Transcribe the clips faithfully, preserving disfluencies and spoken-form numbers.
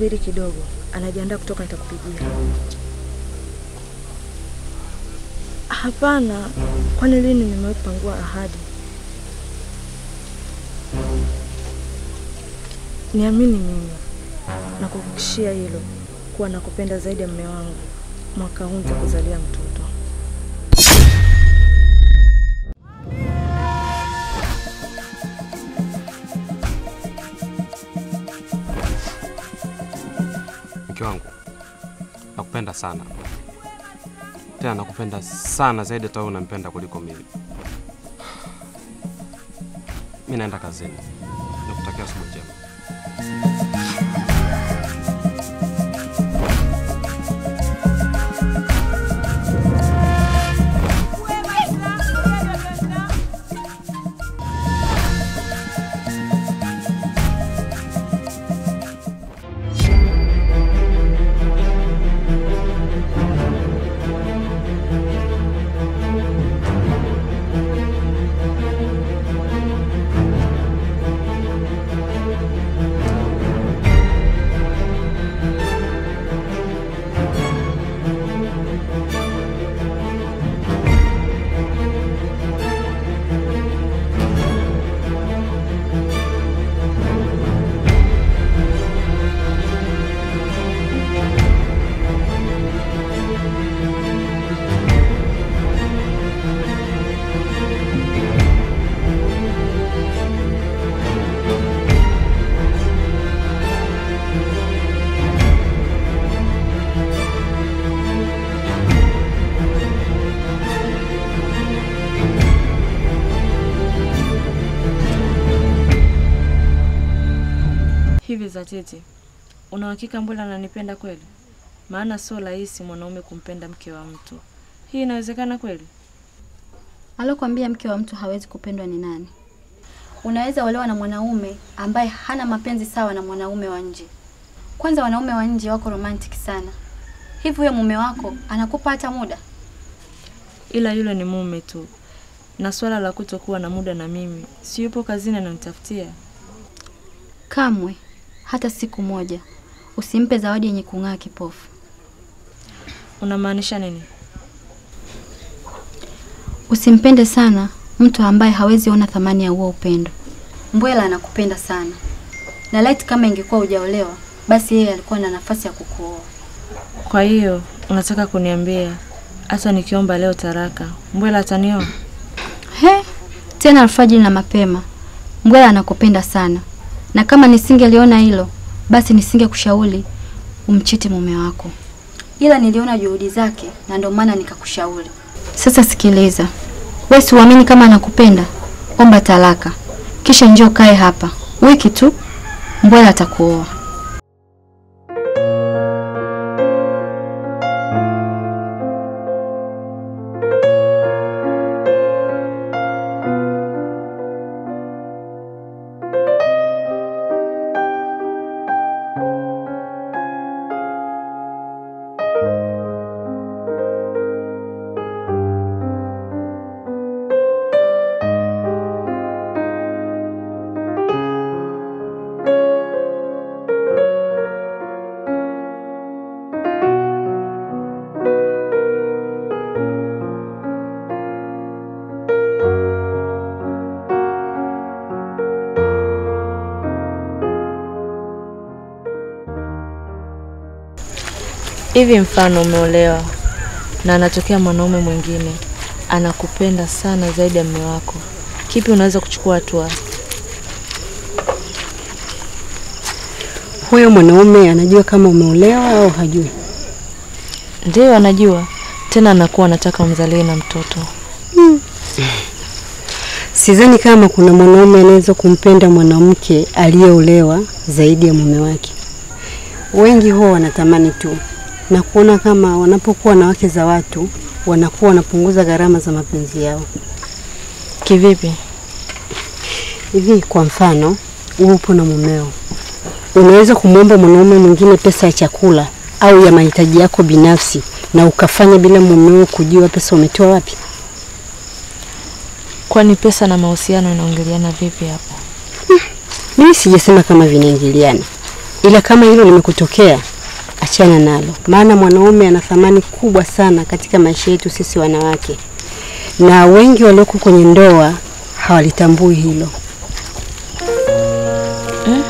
subiri kidogo, anajiandaa kutoka, nitakupigia. Hapana, kwani lini nimepangua ahadi? Niamini mimi, nakuhakikishia hilo, kuwa nakupenda zaidi ya mume wangu. Mwaka huu nitakuzalia mtoto. Mke wangu, nakupenda sana. Tena nakupenda sana zaidi hata wewe unampenda kuliko mimi. Mimi naenda kazini. Nakutakia siku njema. Hivi za tete, una hakika Mbwela ananipenda kweli? Maana sio rahisi mwanaume kumpenda mke wa mtu. Hii inawezekana kweli? Alokuambia mke wa mtu hawezi kupendwa ni nani? Unaweza olewa na mwanaume ambaye hana mapenzi sawa na mwanaume wa nje. Kwanza wanaume wa nje wako romantic sana. Hivi huyo mume wako anakupa hata muda? Ila yule ni mume tu. Na swala la kutokuwa na muda na mimi, si yupo kazini ananitafutia? Kamwe hata siku moja usimpe zawadi yenye kung'aa kipofu. Unamaanisha nini? Usimpende sana mtu ambaye hawezi ona thamani ya huo upendo. Mbwela anakupenda sana. Na laiti kama ingekuwa hujaolewa, basi yeye alikuwa na nafasi ya kukuoa. Kwa hiyo unataka kuniambia hata nikiomba leo taraka, Mbwela atanioa? He, tena alfajiri na mapema. Mbwela anakupenda sana. Na kama nisingeliona hilo, basi nisingekushauri umchiti mume wako. Ila niliona juhudi zake na ndio maana nikakushauri. Sasa sikiliza. Wewe si uamini kama anakupenda? Omba talaka. Kisha njoo kae hapa. Wiki tu Mbwela atakuoa. Hivi mfano umeolewa na anatokea mwanaume mwingine anakupenda sana zaidi ya mume wako. Kipi unaweza kuchukua hatua? Huyo mwanaume anajua kama umeolewa au hajui? Ndio anajua. Tena anakuwa anataka umzalie na mtoto. Hmm. Sidhani kama kuna mwanaume anaweza kumpenda mwanamke aliyeolewa zaidi ya mume wake. Wengi huwa wanatamani tu na kuona kama wanapokuwa na wake za watu wanakuwa wanapunguza gharama za mapenzi yao. Kivipi? Hivi kwa mfano, upo na mumeo. Unaweza kumwomba mwanaume mwingine pesa ya chakula au ya mahitaji yako binafsi na ukafanya bila mumeo kujua pesa umetoa wapi? Kwani pesa na mahusiano inaingiliana vipi hapo? Hmm. Mimi sijasema kama vinaingiliana. ila kama hilo limekutokea, achana nalo. Maana mwanaume ana thamani kubwa sana katika maisha yetu sisi wanawake. Na wengi walioko kwenye ndoa hawalitambui hilo. Eh?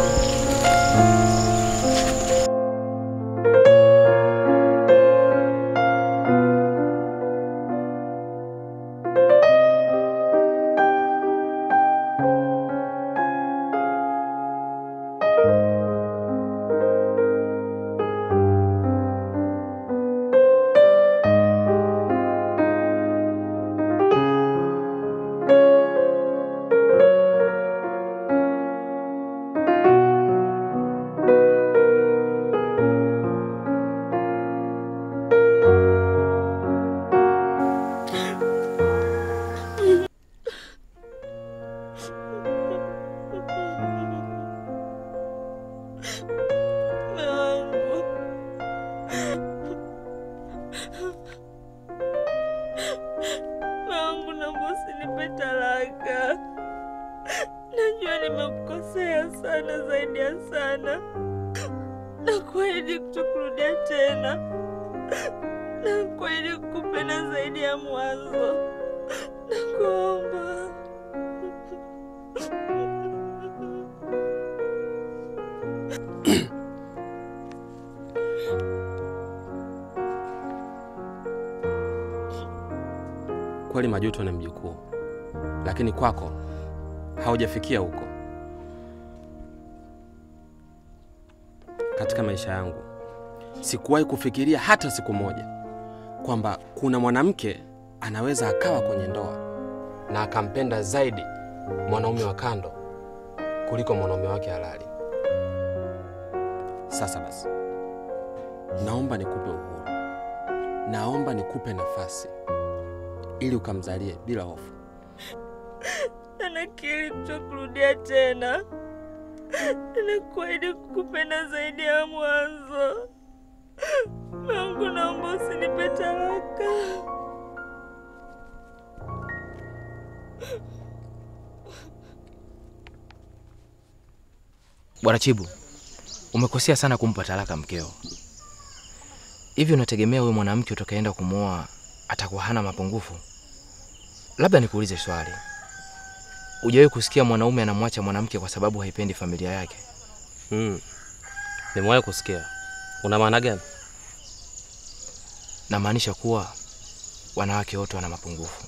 Mungu naomba usinipe talaka. Najua nimekukosea sana zaidi ya sana. Nakuahidi kutokurudia tena. Nakuahidi kukupenda zaidi ya mwanzo. Nakuomba. Kweli majuto ni mjukuu, lakini kwako haujafikia huko. Katika maisha yangu sikuwahi kufikiria hata siku moja kwamba kuna mwanamke anaweza akawa kwenye ndoa na akampenda zaidi mwanaume wa kando kuliko mwanaume wake halali. Sasa basi, naomba nikupe uhuru, naomba nikupe nafasi ili ukamzalie bila hofu. Nakiri kutokurudia tena. Nakuahidi kukupenda zaidi ya mwanzo. Mungu naomba usinipe talaka. Bwana Chibu, umekosea sana kumpa talaka mkeo. Hivi unategemea huyo mwanamke utakayeenda kumuoa atakuwa hana mapungufu? Labda nikuulize swali. Hujawahi kusikia mwanaume anamwacha mwanamke kwa sababu haipendi familia yake? Mm. Nimewahi kusikia. Una maana gani? Na maanisha kuwa wanawake wote wana mapungufu.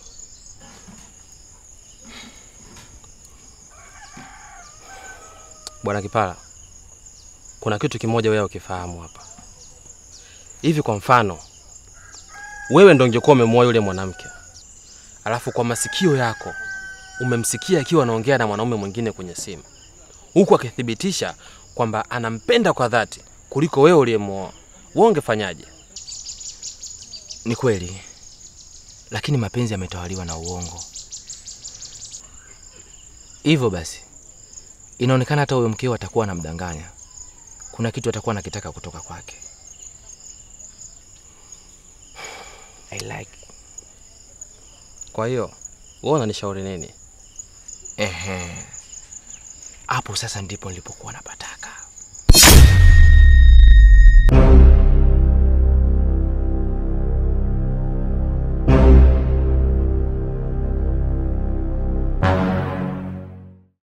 Bwana Kipala, kuna kitu kimoja wewe ukifahamu hapa. Hivi kwa mfano, wewe ndio ungekuwa umemwoa yule mwanamke, alafu kwa masikio yako umemsikia akiwa anaongea na mwanaume mwingine kwenye simu, huku akithibitisha kwamba anampenda kwa dhati kuliko wewe uliyemwoa, wewe ungefanyaje? Ni kweli, lakini mapenzi yametawaliwa na uongo. Hivyo basi, inaonekana hata huyo mkeo atakuwa anamdanganya. Kuna kitu atakuwa anakitaka kutoka kwake. I like. Kwa hiyo, wewe unanishauri nini? Ehe. Hapo sasa ndipo nilipokuwa napata